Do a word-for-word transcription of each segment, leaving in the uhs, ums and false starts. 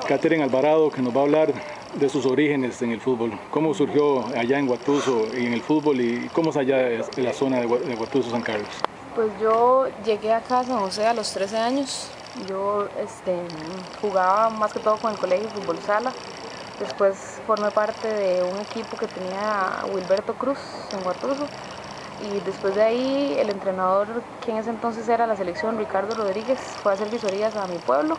Katherine Alvarado, que nos va a hablar de sus orígenes en el fútbol. ¿Cómo surgió allá en Guatuso y en el fútbol y cómo es allá en la zona de Guatuso, San Carlos? Pues yo llegué acá a San José a los trece años. Yo este, jugaba más que todo con el colegio Fútbol Sala. Después formé parte de un equipo que tenía a Wilberto Cruz en Guatuso. Y después de ahí el entrenador, que en ese entonces era la selección, Ricardo Rodríguez, fue a hacer visorías a mi pueblo.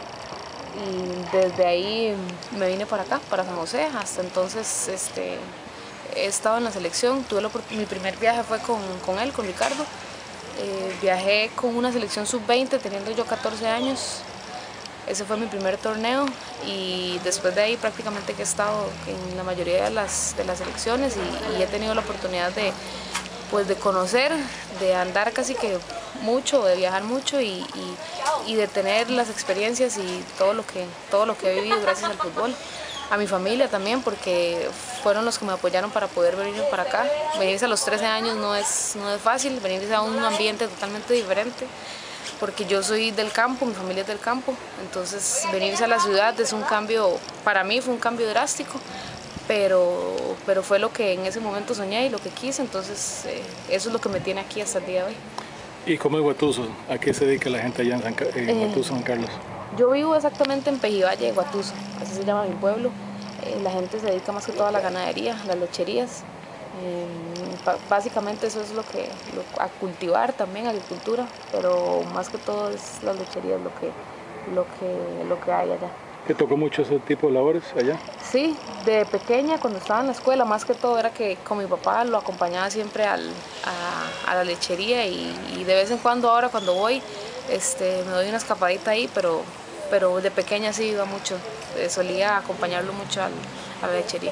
Y desde ahí me vine para acá, para San José. Hasta entonces este, he estado en la selección. Tuve la, mi primer viaje fue con, con él, con Ricardo. Eh, viajé con una selección sub veinte teniendo yo catorce años. Ese fue mi primer torneo y después de ahí prácticamente que he estado en la mayoría de las, de las selecciones y, y he tenido la oportunidad de, pues, de conocer, de andar casi que mucho, de viajar mucho y, y, y de tener las experiencias y todo lo, que, todo lo que he vivido gracias al fútbol. A mi familia también, porque fueron los que me apoyaron para poder venir para acá. Venirse a los trece años no es, no es fácil, venirse a un ambiente totalmente diferente, porque yo soy del campo, mi familia es del campo, entonces venirse a la ciudad es un cambio, para mí fue un cambio drástico, pero, pero fue lo que en ese momento soñé y lo que quise, entonces eh, eso es lo que me tiene aquí hasta el día de hoy. ¿Y cómo es Guatuso? ¿A qué se dedica la gente allá en, San, en eh, Guatuso, San Carlos? Yo vivo exactamente en Pejivalle, Guatuso, así se llama mi pueblo. Eh, la gente se dedica más que todo a la ganadería, las lecherías. Eh, básicamente eso es lo que, lo, a cultivar también, agricultura, pero más que todo es las lecherías lo que, lo que, lo que hay allá. ¿Te tocó mucho ese tipo de labores allá? Sí, de pequeña cuando estaba en la escuela, más que todo era que con mi papá lo acompañaba siempre al, a, a la lechería y, y de vez en cuando ahora cuando voy este, me doy una escapadita ahí, pero, pero de pequeña sí iba mucho, eh, solía acompañarlo mucho al, a la lechería.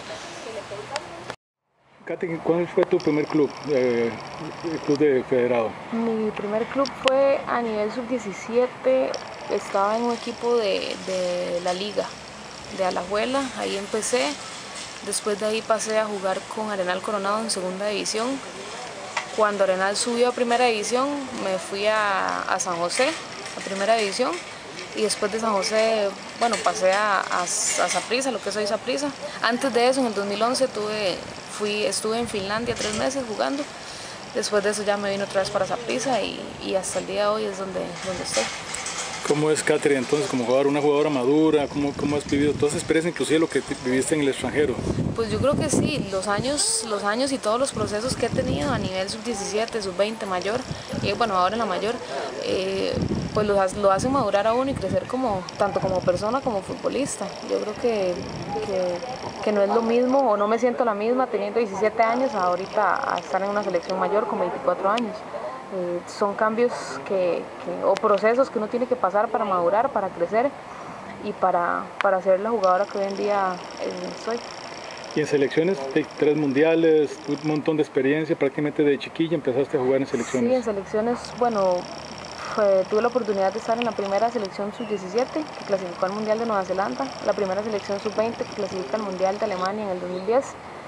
Katy, ¿cuál fue tu primer club, eh, el club de federado? Mi primer club fue a nivel sub diecisiete, estaba en un equipo de, de la liga de Alajuela, ahí empecé. Después de ahí pasé a jugar con Arenal Coronado en segunda división. Cuando Arenal subió a primera división me fui a, a San José, a primera división. Y después de San José, bueno, pasé a, a, a Saprissa, lo que es hoy Saprissa. Antes de eso, en el dos mil once, tuve, fui, estuve en Finlandia tres meses jugando. Después de eso ya me vine otra vez para Saprissa y, y hasta el día de hoy es donde, donde estoy. ¿Cómo es Katherine entonces como jugadora, una jugadora madura? ¿Cómo, cómo has vivido toda esa experiencia, inclusive lo que viviste en el extranjero? Pues yo creo que sí, los años, los años y todos los procesos que he tenido a nivel sub diecisiete, sub veinte, mayor, y bueno, ahora en la mayor, eh, pues lo, lo hacen madurar a uno y crecer como, tanto como persona como futbolista. Yo creo que, que, que no es lo mismo, o no me siento la misma teniendo diecisiete años ahorita a estar en una selección mayor con veinticuatro años. Eh, son cambios que, que, o procesos que uno tiene que pasar para madurar, para crecer y para, para ser la jugadora que hoy en día eh, soy. Y en selecciones, tres mundiales, un montón de experiencia, prácticamente de chiquilla empezaste a jugar en selecciones. Sí, en selecciones, bueno, fue, tuve la oportunidad de estar en la primera selección sub diecisiete que clasificó al Mundial de Nueva Zelanda, la primera selección sub veinte que clasifica al Mundial de Alemania en el dos mil diez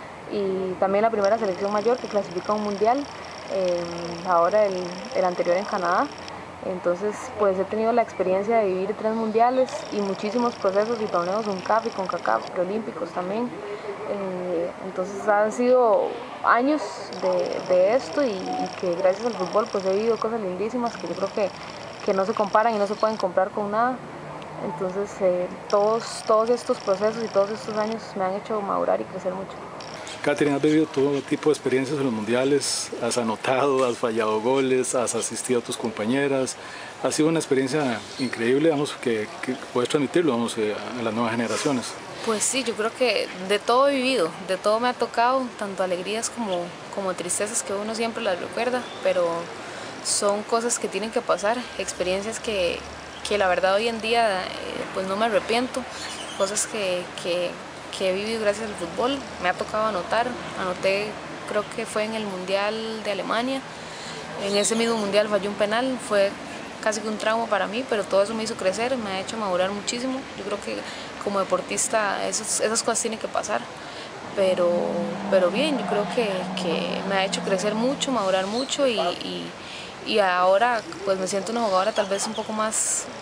y también la primera selección mayor que clasifica a un Mundial. Eh, ahora el, el anterior en Canadá, entonces pues he tenido la experiencia de vivir tres mundiales y muchísimos procesos y torneos con C A F y con CACAF, preolímpicos también, eh, entonces han sido años de, de esto y, y que gracias al fútbol pues he vivido cosas lindísimas que yo creo que, que no se comparan y no se pueden comprar con nada, entonces eh, todos, todos estos procesos y todos estos años me han hecho madurar y crecer mucho. Katherine, has vivido todo tipo de experiencias en los mundiales, has anotado, has fallado goles, has asistido a tus compañeras, ha sido una experiencia increíble, vamos, que, que puedes transmitirlo vamos, a las nuevas generaciones. Pues sí, yo creo que de todo he vivido, de todo me ha tocado, tanto alegrías como, como tristezas que uno siempre las recuerda, pero son cosas que tienen que pasar, experiencias que, que la verdad hoy en día eh, pues no me arrepiento, cosas que, que que he vivido gracias al fútbol, me ha tocado anotar, anoté creo que fue en el Mundial de Alemania, en ese mismo Mundial fallé un penal, fue casi que un trauma para mí, pero todo eso me hizo crecer, me ha hecho madurar muchísimo, yo creo que como deportista esos, esas cosas tienen que pasar, pero, pero bien, yo creo que, que me ha hecho crecer mucho, madurar mucho y, y, y ahora pues me siento una jugadora tal vez un poco más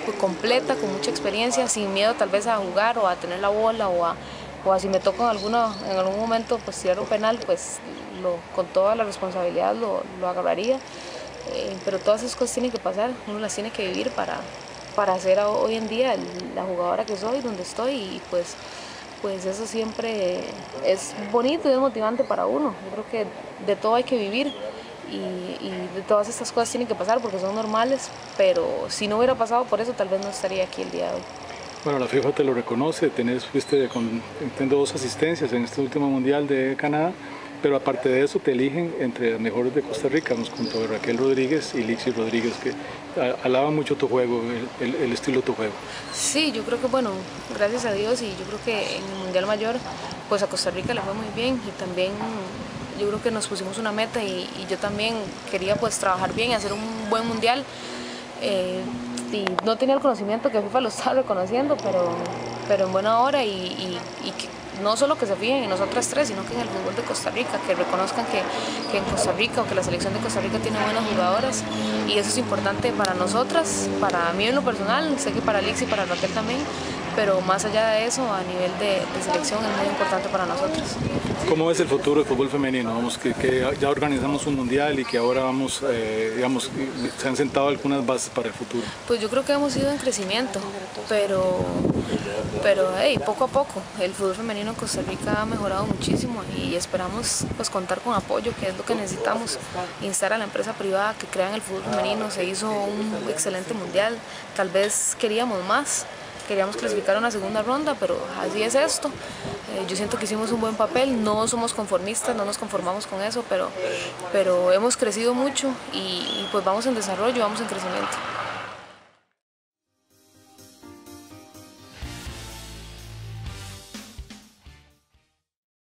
pues, completa, con mucha experiencia, sin miedo tal vez a jugar o a tener la bola o a, o a si me toca en, alguna, en algún momento pues, tirar un penal, pues lo, con toda la responsabilidad lo, lo agarraría. Eh, pero todas esas cosas tienen que pasar, uno las tiene que vivir para, para ser hoy en día la jugadora que soy, donde estoy, y pues, pues eso siempre es bonito y es motivante para uno. Yo creo que de todo hay que vivir. Y, y de todas estas cosas tienen que pasar porque son normales, pero si no hubiera pasado por eso tal vez no estaría aquí el día de hoy. Bueno, la FIFA te lo reconoce, tenés, fuiste con entiendo, dos asistencias en este último Mundial de Canadá, pero aparte de eso te eligen entre las mejores de Costa Rica, junto a Raquel Rodríguez y Lixi Rodríguez, que alaban mucho tu juego, el, el, el estilo de tu juego. Sí, yo creo que bueno, gracias a Dios, y yo creo que en el Mundial Mayor pues a Costa Rica le fue muy bien, y también yo creo que nos pusimos una meta y, y yo también quería pues trabajar bien y hacer un buen mundial. Eh, y no tenía el conocimiento que FIFA lo estaba reconociendo, pero, pero en buena hora, y, y, y que no solo que se fijen en nosotras tres, sino que en el fútbol de Costa Rica, que reconozcan que, que en Costa Rica o que la selección de Costa Rica tiene buenas jugadoras, y eso es importante para nosotras, para mí en lo personal, sé que para Lix y para Raquel también, pero más allá de eso, a nivel de, de selección es muy importante para nosotros. ¿Cómo ves el futuro del fútbol femenino? Vamos, que, que ya organizamos un mundial y que ahora vamos, eh, digamos, se han sentado algunas bases para el futuro. Pues yo creo que hemos ido en crecimiento, pero, pero hey, poco a poco. El fútbol femenino en Costa Rica ha mejorado muchísimo y esperamos pues, contar con apoyo, que es lo que necesitamos. Instar a la empresa privada que crea en el fútbol femenino, se hizo un excelente mundial, tal vez queríamos más. Queríamos clasificar a una segunda ronda, pero así es esto. Eh, yo siento que hicimos un buen papel, no somos conformistas, no nos conformamos con eso, pero, pero hemos crecido mucho y, y pues vamos en desarrollo, vamos en crecimiento.